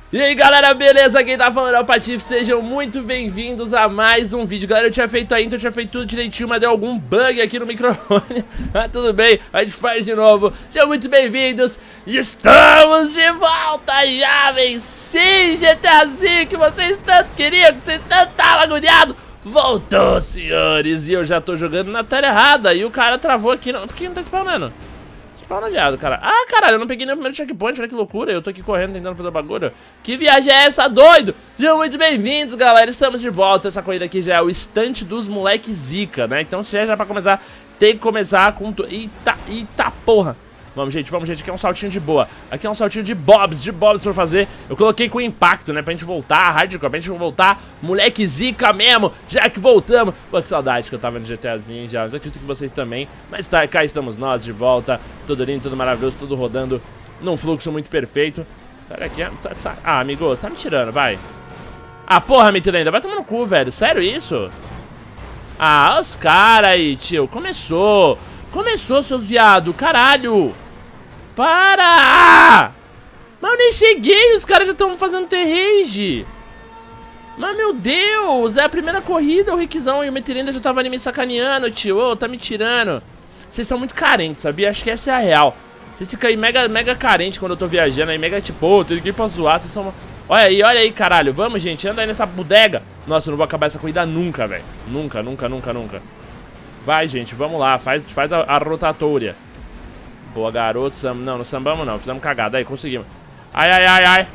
E aí galera, beleza? Quem tá falando é o Patife, sejam muito bem-vindos a mais um vídeo. Galera, eu tinha feito a intro, eu tinha feito tudo direitinho, mas deu algum bug aqui no microfone. Mas tudo bem, a gente faz de novo. Sejam muito bem-vindos, estamos de volta, jovens. Sim, GTAzinho que vocês tanto queriam, que vocês tanto estavam agoniados. Voltou, senhores, e eu já tô jogando na tela errada. E o cara travou aqui, por que não tá spawnando? Spawna, viado, cara. Ah, caralho, eu não peguei nem o primeiro checkpoint, olha que loucura. Eu tô aqui correndo, tentando fazer o bagulho. Que viagem é essa, doido? Sejam muito bem-vindos, galera. Estamos de volta. Essa corrida aqui já é o estante dos moleques zica, né? Então, se já pra começar, tem que começar com... Eita porra. Vamos, gente, aqui é um saltinho de boa. Aqui é um saltinho de bobs pra fazer. Eu coloquei com impacto, né, pra gente voltar hardcore, pra gente voltar moleque zica mesmo, já que voltamos. Pô, que saudade que eu tava no GTAzinho já, mas eu acredito que vocês também. Mas tá, cá estamos nós, de volta. Tudo lindo, tudo maravilhoso, tudo rodando num fluxo muito perfeito. Sai daqui, ah, amigo, você tá me tirando, vai. Ah, porra, Mitilenda, vai tomar no cu, velho, sério isso? Ah, os caras aí, tio, começou, seus viado, caralho. Para! Mas eu nem cheguei, os caras já estão fazendo T-Rage. Mas meu Deus, é a primeira corrida, o Rickzão e o Mitilenda já tava ali me sacaneando, tio. Ô, tá me tirando. Vocês são muito carentes, sabia? Acho que essa é a real. Vocês ficam aí mega carentes quando eu tô viajando, aí mega tipo, ô, tem ninguém pra zoar, vocês são... Olha aí, caralho, vamos, gente, anda aí nessa bodega. Nossa, eu não vou acabar essa corrida nunca, velho. Nunca. Vai, gente, vamos lá, faz a rotatória. Boa, garoto, não sambamos não, fizemos cagada, aí, conseguimos. Ai,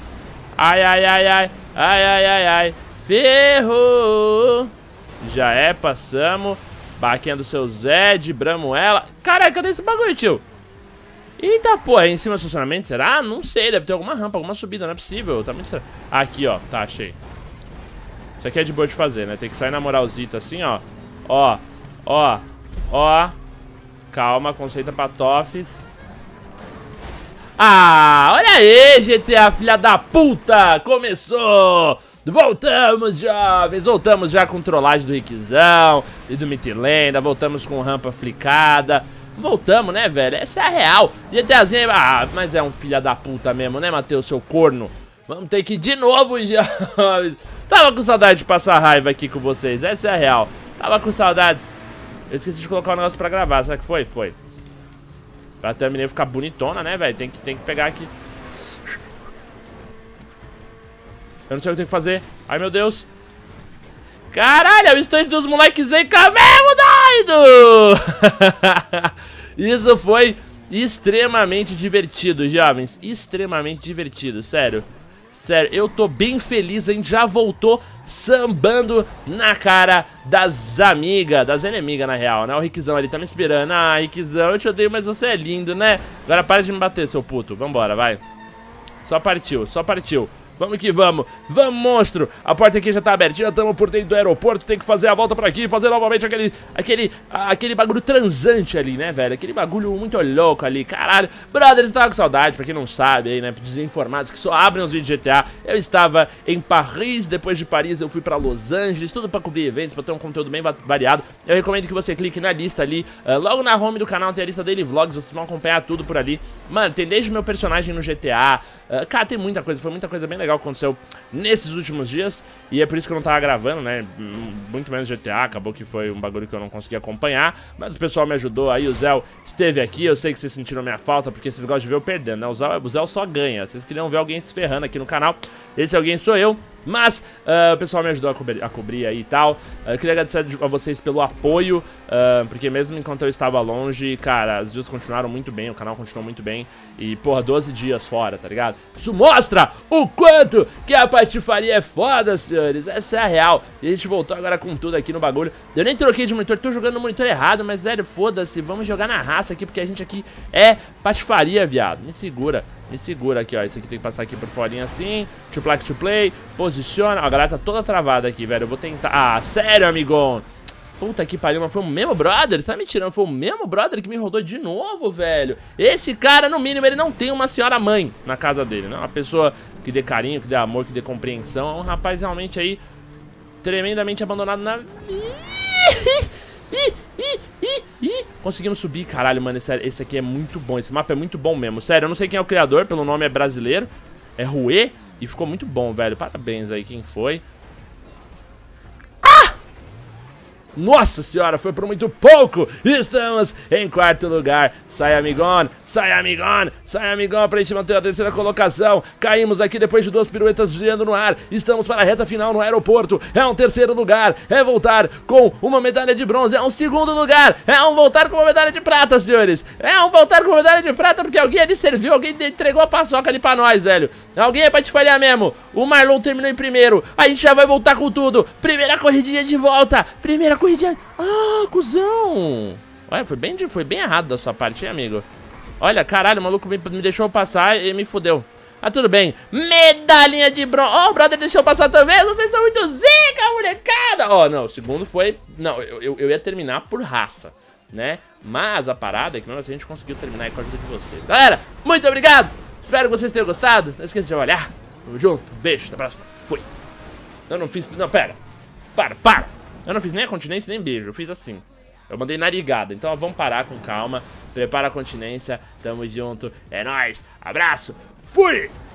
ferrou. Já é, passamos. Barquinha do seu Zé, dibramos ela. Caralho, cadê esse bagulho, tio? Eita, pô, é em cima do estacionamento, será? Não sei, deve ter alguma rampa, alguma subida, não é possível, tá muito estranho. Aqui, ó, tá, achei. Isso aqui é de boa de fazer, né, tem que sair na moralzita assim, ó. Ó. Calma, conceita pra Toffs. Ah, olha aí, GTA, filha da puta! Começou! Voltamos, jovens! Voltamos já com trollagem do Rickzão e do Mitilenda. Voltamos com rampa flicada. Voltamos, né, velho? Essa é a real. GTAzinho, mas é um filha da puta mesmo, né, Matheus, seu corno? Vamos ter que ir de novo, jovens. Tava com saudade de passar raiva aqui com vocês. Essa é a real. Tava com saudades. Eu esqueci de colocar o negócio pra gravar. Será que foi? Foi. Pra terminar ficar bonitona, né, velho? Tem que pegar aqui. Eu não sei o que eu tenho que fazer. Ai, meu Deus. Caralho, é o estande dos moleques zica mesmo, doido! Isso foi extremamente divertido, jovens. Extremamente divertido, sério. Sério, eu tô bem feliz, a gente já voltou sambando na cara das amigas, das inimigas na real, né? O Rickzão ali tá me esperando. Ah, Rickzão, eu te odeio, mas você é lindo, né? Agora para de me bater, seu puto. Vambora, vai. Só partiu. Vamos que vamos. Vamos, monstro. A porta aqui já tá aberta. Já estamos por dentro do aeroporto. Tem que fazer a volta por aqui. Fazer novamente aquele bagulho transante ali, né, velho? Aquele bagulho muito louco ali. Caralho. Brothers, eu tava com saudade. Pra quem não sabe aí, né? Desinformados que só abrem os vídeos de GTA. Eu estava em Paris. Depois de Paris eu fui pra Los Angeles. Tudo pra cobrir eventos. Pra ter um conteúdo bem variado. Eu recomendo que você clique na lista ali. Logo na home do canal tem a lista Daily Vlogs. Vocês vão acompanhar tudo por ali. Mano, tem desde o meu personagem no GTA. Cara, tem muita coisa. Foi muita coisa bem legal que aconteceu nesses últimos dias. E é por isso que eu não tava gravando, né? Muito menos GTA, acabou que foi um bagulho que eu não consegui acompanhar. Mas o pessoal me ajudou aí, o Zé esteve aqui. Eu sei que vocês sentiram minha falta, porque vocês gostam de ver eu perdendo, né? O Zé só ganha. Vocês queriam ver alguém se ferrando aqui no canal. Esse alguém sou eu. Mas o pessoal me ajudou a cobrir aí e tal. Queria agradecer a vocês pelo apoio, porque mesmo enquanto eu estava longe, cara, as views continuaram muito bem, o canal continuou muito bem. E, porra, 12 dias fora, tá ligado? Isso mostra o quanto que a patifaria é foda, senhores. Essa é a real. E a gente voltou agora com tudo aqui no bagulho. Eu nem troquei de monitor, tô jogando no monitor errado, mas, sério, foda-se. Vamos jogar na raça aqui, porque a gente aqui é patifaria, viado. Me segura aqui, ó. Isso aqui tem que passar aqui por forinha assim. To play, posiciona. Ó, a galera tá toda travada aqui, velho. Eu vou tentar. Ah, sério, amigão. Puta que pariu, mas foi o mesmo brother? Você tá me tirando? Foi o mesmo brother que me rodou de novo, velho. Esse cara, no mínimo, ele não tem uma senhora mãe na casa dele, né? Uma pessoa que dê carinho, que dê amor, que dê compreensão. É um rapaz realmente aí tremendamente abandonado na... Conseguimos subir, caralho, mano, esse aqui é muito bom. Esse mapa é muito bom mesmo, sério, eu não sei quem é o criador, pelo nome é brasileiro. É Rue, E ficou muito bom, velho. Parabéns aí quem foi. Nossa senhora, foi por muito pouco. Estamos em quarto lugar. Sai, amigão, sai, amigão, sai, amigão, pra gente manter a terceira colocação. Caímos aqui depois de 2 piruetas girando no ar. Estamos para a reta final no aeroporto. É um terceiro lugar, é voltar com uma medalha de bronze. É um segundo lugar, é um voltar com uma medalha de prata, senhores. É um voltar com uma medalha de prata porque alguém ali serviu, alguém entregou a paçoca ali pra nós, velho. Alguém é pra te falhar mesmo. O Marlon terminou em primeiro. A gente já vai voltar com tudo. Primeira corridinha de volta. Primeira corridinha. Ah, cuzão. Olha, foi bem errado da sua parte, hein, amigo? Olha, caralho, o maluco me deixou passar e me fudeu. Ah, tudo bem. Medalhinha de bronze. Ó, o brother deixou passar também. Vocês são muito zica, molecada. Ó, não, o segundo foi... Não, eu ia terminar por raça, né? Mas a parada é que mesmo assim a gente conseguiu terminar aí com a ajuda de vocês. Galera, muito obrigado. Espero que vocês tenham gostado. Não esqueça de olhar. Tamo junto. Beijo. Até a próxima. Fui. Eu não fiz... Não, pera. Para. Eu não fiz nem a continência, nem beijo. Eu fiz assim. Eu mandei narigada. Então, ó, vamos parar com calma. Prepara a continência. Tamo junto. É nóis. Abraço. Fui!